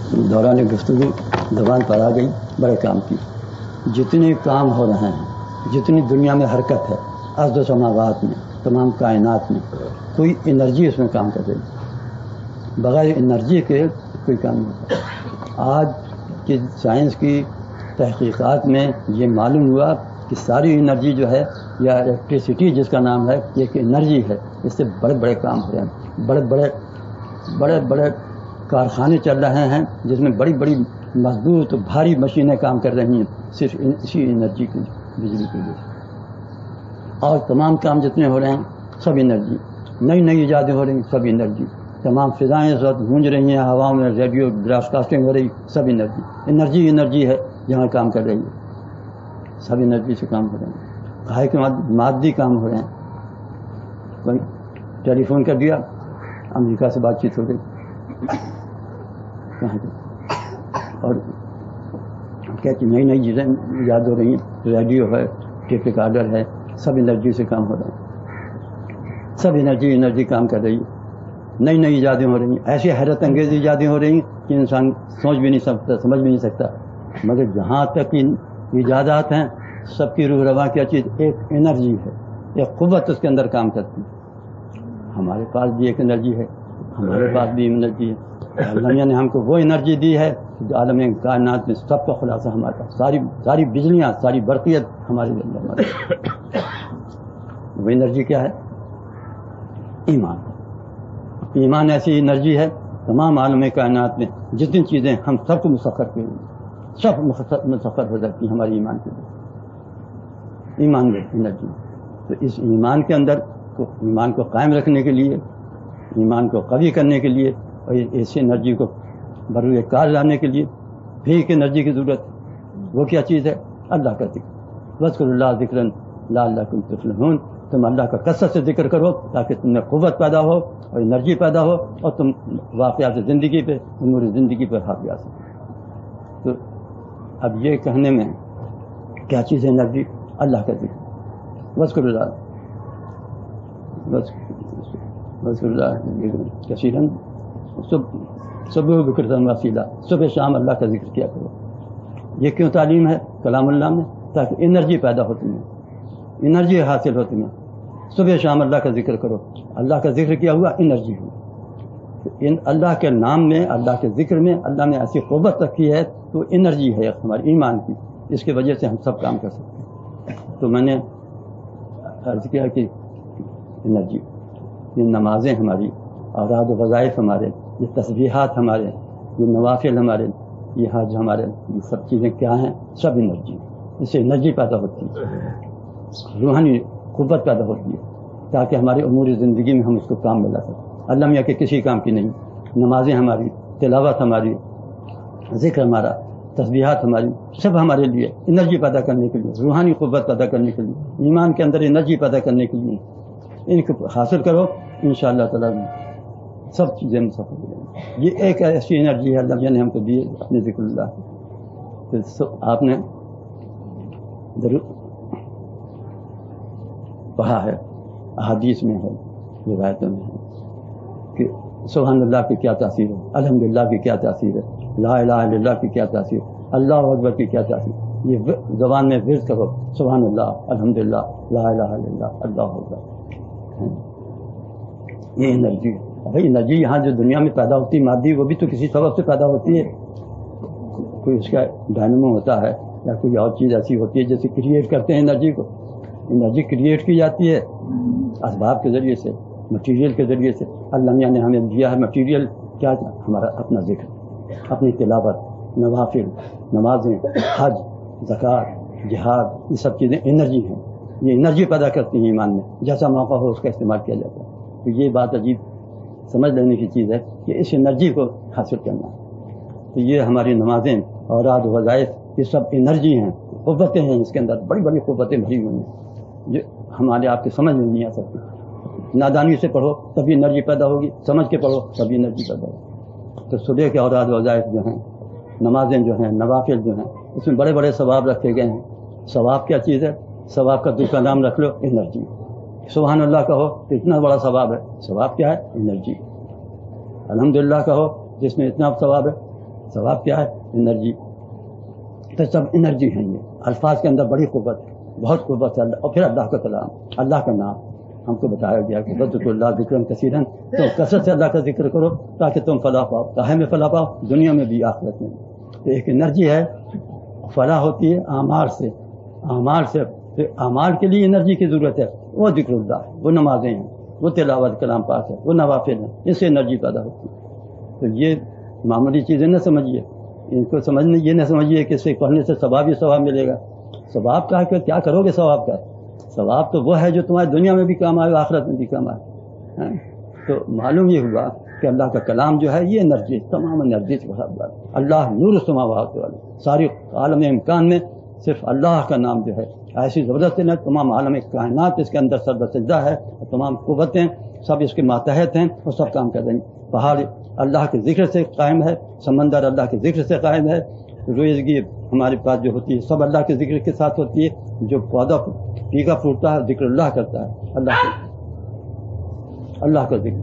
دوران گفتگو زبان پر آ گئی بڑے کام کی. جتنے کام ہو رہے ہیں، جتنی دنیا میں حرکت ہے، ارض و سماوات میں، تمام کائنات میں، کوئی انرجی اس میں کام کر رہی ہے. بغیر انرجی کے کوئی کام نہیں ہوتا. آج کی سائنس کی تحقیقات میں یہ معلوم ہوا کہ ساری انرجی جو ہے یا الیکٹریسٹی جس کا نام ہے یہ ایک انرجی ہے. اس سے بڑے بڑے کام ہو رہے ہیں، بڑے بڑے کارخانے چل رہے ہیں جس میں بڑی بڑی مضبوط بھاری مشینیں کام کر رہی ہیں صرف اسی انرجی کی بجلی کے لیے. اور تمام کام جتنے ہو رہے ہیں سب انرجی. نئی نئی ایجادیں ہو رہی ہیں سب انرجی. تمام فضائیں اس وقت گونج رہی ہیں، ہواؤں میں ریڈیو براڈ کاسٹنگ ہو رہی، سب انرجی ہے جہاں کام کر رہی ہے. سب انرجی سے کام ہو رہے ہیں. کہا کہ مادی کام ہو رہے ہیں. کوئی ٹیلی فون کر دیا، امریکہ سے بات چیت ہو گئی، کہاں کی اور کہتی نئی نئی چیزیں یاد ہو رہی ہیں. ریڈیو ہے، ٹیپ ریکارڈر ہے، سب انرجی سے کام ہو رہے ہیں. سب انرجی کام کر رہی ہے. نئی نئی ایجادیں ہو رہی ہیں، ایسی حیرت انگیز ایجادیں ہو رہی ہیں کہ انسان سوچ بھی نہیں سکتا، سمجھ بھی نہیں سکتا. مگر جہاں تک ان ایجادات ہیں سب کی روح رواں کیا چیز ایک انرجی ہے، ایک قوت اس کے اندر کام کرتی ہے. ہمارے پاس بھی ایک انرجی ہے، ہمارے پاس بھی انرجی ہے. اللہ نے ہم کو وہ انرجی دی ہے جو عالم کائنات میں سب کا خلاصہ ہمارے پاس، ساری بجلیاں، ساری برقیت ہمارے اندر. وہ انرجی کیا ہے؟ ایمان. ایمان ایسی انرجی ہے تمام عالم کائنات میں جتنی چیزیں ہم سب کو مسخر کی سب مسخر ہو جاتی ہیں ہماری ایمان کے لیے. ایمان میں انرجی. تو اس ایمان کے اندر ایمان کو قائم رکھنے کے لیے، ایمان کو قوی کرنے کے لیے اور ایسی انرجی کو بروئے کار لانے کے لیے بھی ایک انرجی کی ضرورت ہے. وہ کیا چیز ہے؟ اللہ کا ذکر. وَاذْكُرُوا اللَّهَ ذِكْرًا لَعَلَّكُمْ تُفْلِحُونَ. تم اللہ کا کثرت سے ذکر کرو تاکہ تم میں قوت پیدا ہو اور انرجی پیدا ہو اور تم واقعات زندگی پہ، امور زندگی پر حاوی آ سکو. تو اب یہ کہنے میں کیا چیز ہے انرجی؟ اللہ کا ذکر. وَاذْكُرُوا اللَّهَ کثیرًا صبح بکرۃ وَاصِیلًا. صبح شام اللہ کا ذکر کیا کرو. یہ کیوں تعلیم ہے کلام اللہ میں؟ تاکہ انرجی پیدا ہوتی ہے، انرجی حاصل ہوتی ہے. صبح شام اللہ کا ذکر کرو. اللہ کا ذکر کیا ہوا انرجی ہوئی. اللہ کے نام میں، اللہ کے ذکر میں اللہ نے ایسی قوت رکھی ہے تو انرجی ہے ہماری ایمان کی. اس کی وجہ سے ہم سب کام کر سکتے ہیں. تو میں نے عرض کیا کہ انرجی، یہ نمازیں ہماری، اوراد و وظائف ہمارے، یہ تسبیحات ہمارے، یہ نوافل ہمارے، یہ حج ہمارے، یہ سب چیزیں کیا ہیں؟ سب انرجی. اس سے انرجی پیدا ہوتی ہے، روحانی قوت پیدا ہوتی ہے تاکہ ہماری امور زندگی میں ہم اس کو کام میں لا سکیں. اللہ میاں کے کسی کام کی نہیں. نمازیں ہماری، تلاوت ہماری، ذکر ہمارا، تسبیحات ہماری، سب ہمارے لیے انرجی پیدا کرنے کے لیے، روحانی قوت پیدا کرنے کے لیے، ایمان کے اندر انرجی پیدا کرنے کے لیے. ان کو حاصل کرو انشاءاللہ تعالیٰ سب چیزیں مسافر ہو جائیں گی. یہ ایک ایسی انرجی ہے اللہ نے ہم کو دی اپنے ذکر اللہ. تو آپ نے ضرور پڑھا ہے، احادیث میں ہے، روایتوں میں ہے کہ سبحان اللہ کی کیا تاثیر ہے، الحمدللہ کی کیا تاثیر ہے، لا الہ الا اللہ کی کیا تاثیر، اللہ اکبر کی کیا تاثیر. یہ زبان میں ورد کرو، سبحان اللہ، الحمدللہ، لا الہ الا اللہ، اللہ اکبر. یہ انرجی ہے. بھائی انرجی یہاں جو دنیا میں پیدا ہوتی ہے مادی، وہ بھی تو کسی سبب سے پیدا ہوتی ہے. کوئی اس کا ڈائنامو ہوتا ہے یا کوئی اور چیز ایسی ہوتی ہے جیسے کریٹ کرتے ہیں انرجی کو. انرجی کریٹ کی جاتی ہے اسباب کے ذریعے سے، مٹیریل کے ذریعے سے. اللہ میاں نے ہمیں دیا ہے مٹیریل کیا؟ ہمارا اپنا ذکر، اپنی تلاوت، نوافل، نمازیں، حج، زکوٰۃ، جہاد، یہ سب چیزیں انرجی ہیں. یہ انرجی پیدا کرتی ہیں ایمان میں. جیسا موقع ہو اس کا استعمال کیا جاتا ہے. تو یہ بات عجیب سمجھ لینے کی چیز ہے کہ اس انرجی کو حاصل کرنا ہے. تو یہ ہماری نمازیں، اوراد و وظائف، یہ سب انرجی ہیں، قوتیں ہیں. اس کے اندر بڑی بڑی قوتیں بھری ہوئی ہیں جو ہمارے آپ کے سمجھ میں نہیں آ سکتی. نادانی سے پڑھو تبھی انرجی پیدا ہوگی، سمجھ کے پڑھو تبھی انرجی پیدا ہوگی. تو صبح کے اوراد و وظائف جو ہیں، نمازیں جو ہیں، نوافل جو ہیں، اس میں بڑے بڑے ثواب رکھے گئے ہیں. ثواب کیا چیز ہے؟ ثواب کا دوسرا نام رکھ لو انرجی. سبحان اللہ کہو تو اتنا بڑا ثواب ہے. ثواب کیا ہے؟ انرجی. الحمدللہ کہو جس میں اتنا ثواب ہے. ثواب کیا ہے؟ انرجی. تو سب انرجی ہیں. یہ الفاظ کے اندر بڑی قوت ہے, بہت قوت ہے. اور پھر اللہ کا کلام, اللہ کا نام ہم کو بتایا گیا کہ ذکر اللہ ذکر کثیرا, تو کثرت سے اللہ کا ذکر کرو تاکہ تم فلاح پاؤ, کہے میں فلاح پاؤ, دنیا میں بھی آخرت میں. تو ایک انرجی ہے, فلاح ہوتی ہے اعمال سے. اعمال کے لیے انرجی کی ضرورت ہے. وہ ذکر اللہ ہے, وہ نمازیں ہیں, وہ تلاوت کلام پاک ہے, وہ نوافل ہیں, اس سے انرجی پیدا ہوتی ہے. تو یہ معمولی چیزیں نہ سمجھیے, ان کو سمجھنے یہ نہ سمجھیے کہ اس سے پڑھنے سے ثواب ہی ثواب ملے گا. ثواب کا ہے, کیا کرو گے ثواب کا؟ ثواب تو وہ ہے جو تمہاری دنیا میں بھی کام آئے, آخرت میں بھی کام آئے. تو معلوم یہ ہوا کہ اللہ کا کلام جو ہے یہ انرجی, تمام انرجی سے بھرا ہوا ہے. اللہ نور السماوات والے, ساری عالم امکان میں صرف اللہ کا نام جو ہے ایسی زبردست ہے. تمام عالم کائنات اس کے اندر سر بسجدہ ہے, اور تمام قوتیں سب اس کے ماتحت ہیں, اور سب کام کر رہی ہیں. پہاڑ اللہ کے ذکر سے قائم ہے, سمندر اللہ کے ذکر سے قائم ہے, روزگی ہمارے پاس جو ہوتی ہے سب اللہ کے ذکر کے ساتھ ہوتی ہے. جو پودا پیکا پھوٹتا ہے ذکر اللہ کرتا ہے, اللہ کا ذکر,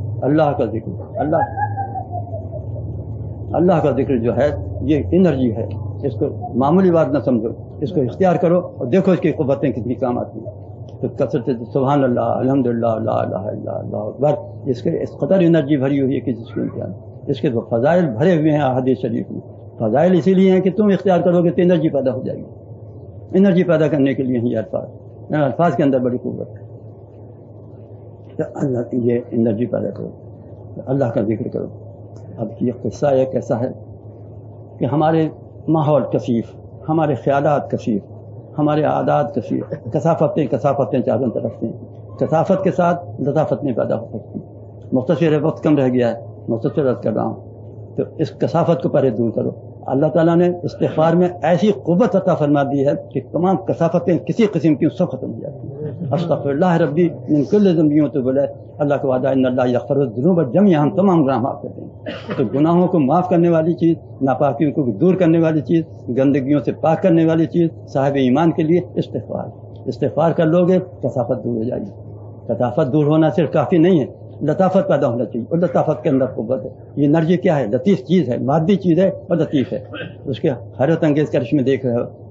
اللہ کا ذکر جو ہے یہ انرجی ہے. اس کو معمولی بات نہ سمجھو, اس کو اختیار کرو اور دیکھو اس کی قوتیں کتنی کام آتی ہیں. تو کثرت سبحان اللہ, الحمدللہ, لا الہ الا اللہ اکبر, اس کے اس قدر انرجی بھری ہوئی ہے کہ جس کو امتحان. اس کے تو فضائل بھرے ہوئے ہیں احادیث شریف میں. فضائل اسی لیے ہیں کہ تم اختیار کرو گے تو انرجی پیدا ہو جائے گی. انرجی پیدا کرنے کے لیے یہ الفاظ کے اندر بڑی قوت ہے. تو اللہ یہ انرجی پیدا کرو, اللہ کا ذکر کرو. اب یہ قصہ ایک ایسا ہے کہ ہمارے ماحول کثیف, ہمارے خیالات کثیف, ہمارے عادات کثیف, کثافتیں چاروں طرف ہیں. کثافت کے ساتھ لطافت نہیں پیدا ہو سکتی. مختصر وقت کم رہ گیا ہے, مختصر عرض کر رہا ہوں. تو اس کثافت کو پہلے دور کرو. اللہ تعالیٰ نے استغفار میں ایسی قوت عطا فرما دی ہے کہ تمام کثافتیں کسی قسم کی سب ختم ہو جاتی ہیں. استغفر اللہ ربی من کل ذنب تو بولے اللہ کا وعدہ ان اللہ یغفر الذنوب جميعا, ہم تمام گناہ معاف کرتے ہیں. تو گناہوں کو معاف کرنے والی چیز, ناپاکیوں کو دور کرنے والی چیز, گندگیوں سے پاک کرنے والی چیز صاحب ایمان کے لیے استغفار کر لو گے, کثافت دور ہو جائے گی. کثافت دور ہونا صرف کافی نہیں ہے, لطافت پیدا ہونا چاہیے, اور لطافت کے اندر قوت ہے. یہ انرجی کیا ہے؟ لطیف چیز ہے, مادی چیز ہے اور لطیف ہے. اس کے حیرت انگیز کرشمے دیکھ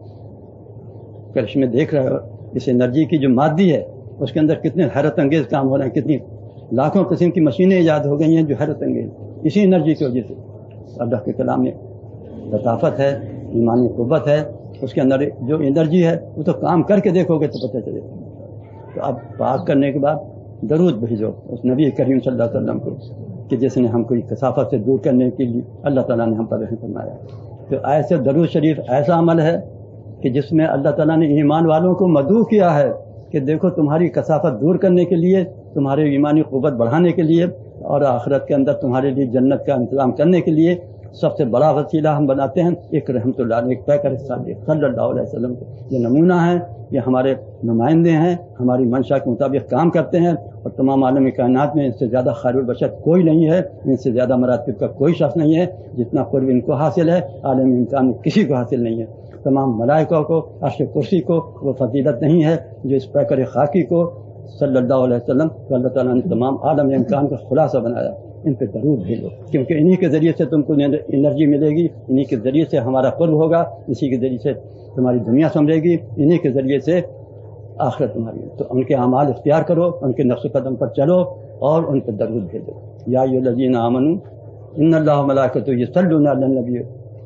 رہے ہو. اس انرجی کی جو مادی ہے اس کے اندر کتنے حیرت انگیز کام ہو رہے ہیں, کتنی لاکھوں قسم کی مشینیں ایجاد ہو گئی ہیں جو حیرت انگیز, اسی انرجی کی وجہ سے. اللہ کے کلام میں لطافت ہے, ایمانی قوت ہے. اس کے اندر جو انرجی ہے وہ تو کام کر کے دیکھو گے تو پتہ چلے گا. تو اب پاک کرنے کے بعد درود بھیجو اس نبی کریم صلی اللہ علیہ وسلم کو کہ جس نے ہم کو کثافت سے دور کرنے کے لیے اللہ تعالیٰ نے ہم پر رحم فرمایا. تو ایسے درود شریف ایسا عمل ہے کہ جس میں اللہ تعالیٰ نے ایمان والوں کو مدعو کیا ہے کہ دیکھو تمہاری کثافت دور کرنے کے لیے, تمہارے ایمانی قوت بڑھانے کے لیے, اور آخرت کے اندر تمہارے لیے جنت کا انتظام کرنے کے لیے سب سے بڑا وسیلہ ہم بناتے ہیں ایک رحمت اللہ علیہ, ایک پیکر صادق صلی اللہ علیہ وسلم. یہ نمونہ ہے, یہ ہمارے نمائندے ہیں, ہماری منشا کے مطابق کام کرتے ہیں, اور تمام عالم کائنات میں ان سے زیادہ خیر البشر کوئی نہیں ہے, ان سے زیادہ مراتب کا کوئی شخص نہیں ہے. جتنا قرب ان کو حاصل ہے عالم انسان میں کسی کو حاصل نہیں ہے. تمام ملائکہ کو, عرش کرسی کو وہ فضیلت نہیں ہے جو اس پیکر خاکی کو صلی اللہ علیہ وسلم کو اللہ تعالیٰ نے تمام عالم امکان کا خلاصہ بنایا. ان پہ درود بھیجو, کیونکہ انہی کے ذریعے سے تم کو انرجی ملے گی, انہی کے ذریعے سے ہمارا قرب ہوگا, اسی کے ذریعے سے تمہاری دنیا سمجھے گی, انہی کے ذریعے سے آخرت تمہاری. تو ان کے اعمال اختیار کرو, ان کے نقش قدم پر چلو اور ان پہ درود بھیجو. یا ایھا الذین آمنوا ان اللہ وملائکتہ یصلون علی النبی.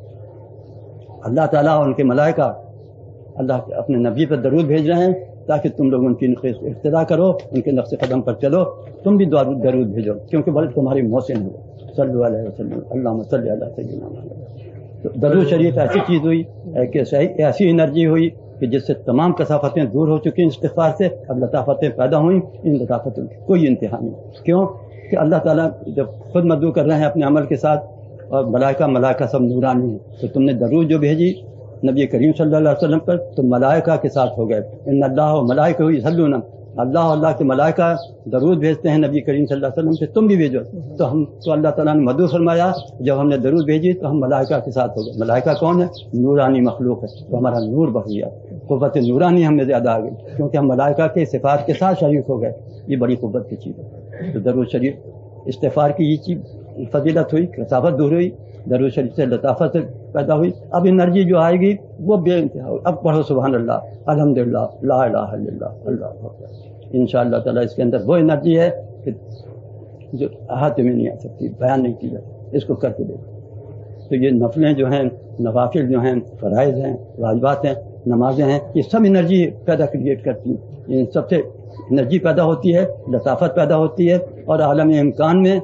اللہ تعالیٰ اور ان کے ملائکہ اللہ اپنے نبی پر درود بھیج رہے ہیں تاکہ تم لوگ ان کی اقتداء کرو, ان کے نقش قدم پر چلو, تم بھی درود بھیجو کیونکہ بلکہ تمہاری محسن ہو. صلی اللہ علیہ وسلم اللہم صلی علی سیدنا محمد. تو درود شریف ایسی چیز ہوئی کہ ایسی انرجی ہوئی کہ جس سے تمام کثافتیں دور ہو چکی ہیں استغفار سے. اب لطافتیں پیدا ہوئیں, ان لطافتوں کی کوئی انتہا نہیں. کیوں کہ اللہ تعالیٰ جب خود مدعو کر رہے ہیں اپنے عمل کے ساتھ, اور ملائکہ سب نورانی ہیں. تو تم نے درود جو بھیجی نبی کریم صلی اللہ علیہ وسلم پر تو ملائکہ کے ساتھ ہو گئے. ان اللہ و ملائکہ یصلون, اللہ کے ملائکہ درود بھیجتے ہیں نبی کریم صلی اللہ علیہ وسلم سے, تم بھی بھیجو. تو اللہ تعالیٰ نے مدعو فرمایا, جب ہم نے درود بھیجی تو ہم ملائکہ کے ساتھ ہو گئے. ملائکہ کون ہے؟ نورانی مخلوق ہے. تو ہمارا نور بڑھ گیا, قوت نورانی ہم میں زیادہ آ گئی کیونکہ ہم ملائکہ کے صفات کے ساتھ شریک ہو گئے. یہ بڑی قوت کی چیز ہے. تو درود شریف استغفار کی یہ چیز فضیلت ہوئی, کثافت دور ہوئی. درود شریف سے لطافت سے پیدا ہوئی. اب انرجی جو آئے گی وہ بے انتہا ہوگی. اب پڑھو سبحان اللہ الحمدللہ لا الہ الا اللہ اللہ اکبر. انشاءاللہ تعالیٰ اس کے اندر وہ انرجی ہے کہ جو احاطے میں نہیں آ سکتی, بیان نہیں کی جاتی. اس کو کر کے دیکھو. تو یہ نفلیں جو ہیں, نوافل جو ہیں, فرائض ہیں, واجبات ہیں, نمازیں ہیں, یہ سب انرجی پیدا کریٹ کرتی ہیں. ان سب سے انرجی پیدا ہوتی ہے, لطافت پیدا ہوتی ہے, اور عالم امکان میں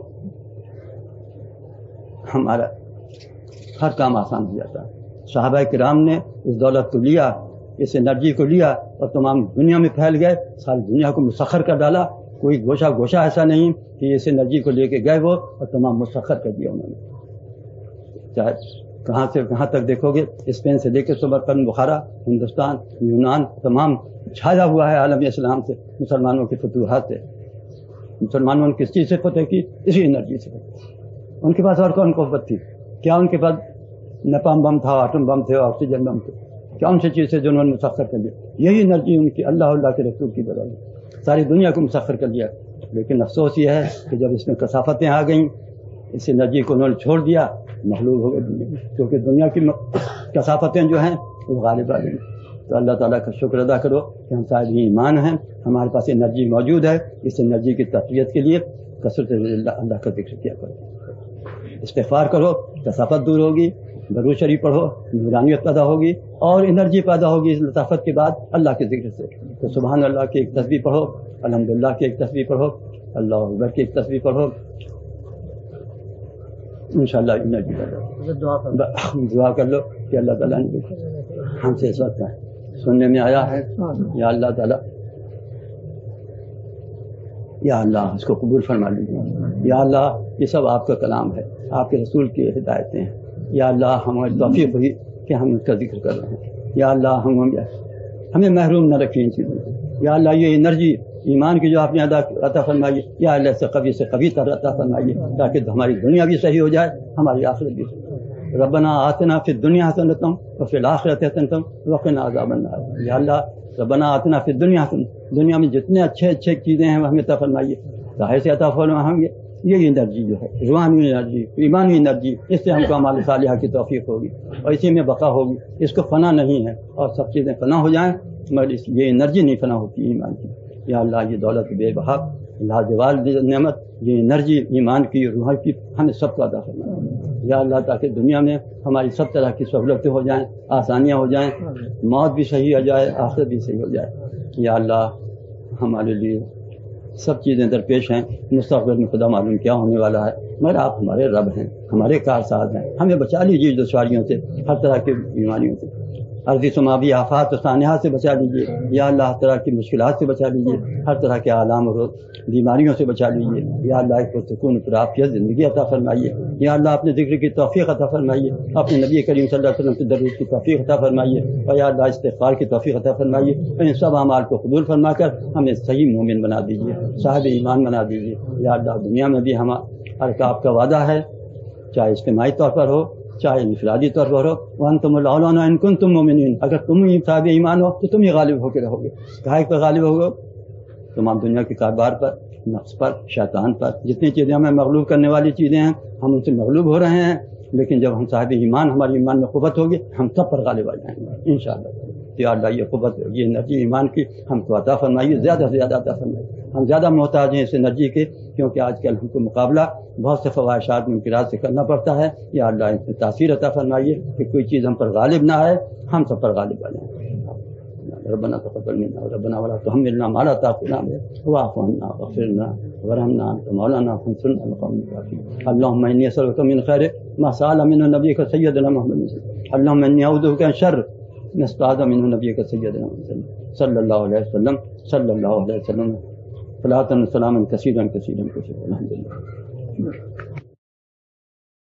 ہمارا ہر کام آسان ہو جاتا ہے. صحابہ کرام نے اس دولت کو لیا, اس انرجی کو لیا اور تمام دنیا میں پھیل گئے, ساری دنیا کو مسخر کر ڈالا. کوئی گوشہ گوشہ ایسا نہیں کہ اس انرجی کو لے کے گئے وہ اور تمام مسخر کر دیا انہوں نے. چاہے کہاں سے کہاں تک دیکھو گے, اسپین سے لے کے سمرقند, بخارا, ہندوستان, یونان, تمام چھایا ہوا ہے عالم اسلام سے, مسلمانوں کی فتوحات سے. مسلمانوں نے کس چیز سے فتح کی؟ اسی انرجی سے. ان کے پاس اور کون قوت تھی؟ کیا ان کے پاس نپام بم تھا, آٹم بم تھے, آکسیجن بم تھے؟ کیا ان سے چیز سے جو انہوں نے مسخر کر دیا؟ یہی انرجی ان کی اللہ کے رسول کی بدولت ہے, ساری دنیا کو مسخر کر دیا. لیکن افسوس یہ ہے کہ جب اس میں کثافتیں آ گئیں, اس انرجی کو انہوں نے چھوڑ دیا, مغلوب ہو گئے دنیا, کیونکہ دنیا کی کثافتیں جو ہیں وہ غالب آ گئی. تو اللہ تعالیٰ کا شکر ادا کرو کہ ہم صاحب ایمان ہیں, ہمارے پاس انرجی موجود ہے. اس انرجی کی تقویت کے لیے کثرت اللہ کا ذکر کیا کرو, استغفار کرو, کثافت دور ہوگی. درود شریف پڑھو, نورانیت پیدا ہوگی, اور انرجی پیدا ہوگی اس لطافت کے بعد اللہ کے ذکر سے. تو سبحان اللہ کی ایک تسبیح پڑھو, الحمدللہ کی ایک تسبیح پڑھو, اللہ اکبر کی ایک تسبیح پڑھو, انشاءاللہ انرجی پیدا ہوگی. دعا کر لو کہ اللہ تعالیٰ نے ہم سے اس وقت سننے میں آیا ہے, یا اللہ تعالیٰ, یا اللہ اس کو قبول فرما لیجیے. یا اللہ یہ سب آپ کا کلام ہے, آپ کے رسول کی ہدایتیں ہیں. یا اللہ ہماری توفیق ہوئی کہ ہم اس کا ذکر کر رہے ہیں. یا اللہ ہمیں محروم نہ رکھیں ان چیزوں سے. یا اللہ یہ انرجی ایمان کی جو آپ نے عطا فرمائی, یا اللہ سے کبھی تر عطا فرمائیے, تاکہ ہماری دنیا بھی صحیح ہو جائے, ہماری آخرت بھی صحیح. ربنا آتنا فی الدنیا حسنۃ وفی الآخرۃ حسنۃ وقنا عذاب النار. یا اللہ ربنا آتنا فی الدنیا حسنۃ, دنیا میں جتنے اچھے چیزیں ہیں وہ ہمیں عطا فرمائیے. ظاہر سے عطا فرمائیں, یہ انرجی جو ہے, روحانی انرجی, ایمانی انرجی, اس سے ہم کو اعمال صالحہ کی توفیق ہوگی اور اسی میں بقا ہوگی. اس کو فنا نہیں ہے, اور سب چیزیں فنا ہو جائیں مگر یہ انرجی نہیں فنا ہوتی ایمان کی. یا اللہ یہ دولت بے بہا لازوال نعمت, یہ انرجی ایمان کی, روح کی, ہمیں سب کو عطا فرمائے. یا اللہ تاکہ دنیا میں ہماری سب طرح کی سہولتیں ہو جائیں, آسانیاں ہو جائیں, موت بھی صحیح ہو جائے, آخرت بھی صحیح ہو جائے. یا اللہ ہمارے لیے سب چیزیں درپیش ہیں, مستقبل میں خدا معلوم کیا ہونے والا ہے, مگر آپ ہمارے رب ہیں, ہمارے کارساز ہیں. ہمیں بچا لیجیے دشواریوں سے, ہر طرح کی بیماریوں سے, عرضی سماوی آفات و سانحات سے بچا لیجیے. یا اللہ ہر طرح کی مشکلات سے بچا لیجیے, ہر طرح کے آلام اور بیماریوں سے بچا لیجیے. یا اللہ ایک پرسکون پر آپ کی زندگی عطا فرمائیے. یا اللہ اپنے ذکر کی توفیق عطا فرمائیے, اپنے نبی کریم صلی اللہ علیہ وسلم کے درود کی توفیق عطا فرمائیے, اور یا اللہ استغفار کی توفیق عطا فرمائیے. ان سب اعمال کو قبول فرما کر ہمیں صحیح مومن بنا دیجیے, صاحب ایمان بنا دیجیے. یا اللہ دنیا میں بھی ہمارا آپ کا وعدہ ہے, چاہے اجتماعی طور پر ہو چاہے انفرادی طور پر ہو, وانتم الاولون ان کنتم مؤمنین, اگر تم ہی صاحب ایمان ہو تو تم ہی غالب ہو کے رہو گے. کہا پر غالب ہوگے, تمام دنیا کے کاروبار پر, نفس پر, شیطان پر, جتنی چیزیں ہمیں مغلوب کرنے والی چیزیں ہیں ہم ان سے مغلوب ہو رہے ہیں. لیکن جب ہم صاحب ایمان, ہماری ایمان میں قوت ہوگی, ہم سب پر غالب آ جائیں گے انشاءاللہ. یا اللہ یہ قوت, یہ انرجی ایمان کی ہم کو عطا فرمائیے, زیادہ سے زیادہ عطا فرمائیے. ہم زیادہ محتاج ہیں اس انرجی کے, کیونکہ آج کل ہم کو مقابلہ بہت سے فواہشات منکرات سے کرنا پڑتا ہے. یا اللہ ان سے تاثیر عطا فرمائیے کہ کوئی چیز ہم پر غالب نہ آئے, ہم سب پر غالب آ جائیں. ربنا تقبل منا ربنا ولا تحملنا ما لا طاقة لنا به واعف عنا واغفر لنا وارحمنا انت مولانا فانصرنا على القوم الكافرين. اللهم اني اسالك من خير ما سال منه نبيك سيدنا محمد. اللهم اني اعوذ بك من شر ما استعاذ منه نبيك سيدنا محمد صلى الله عليه وسلم صلى الله عليه وسلم. صلاة وسلاما كثيرا كثيرا كثيرا. الحمد لله.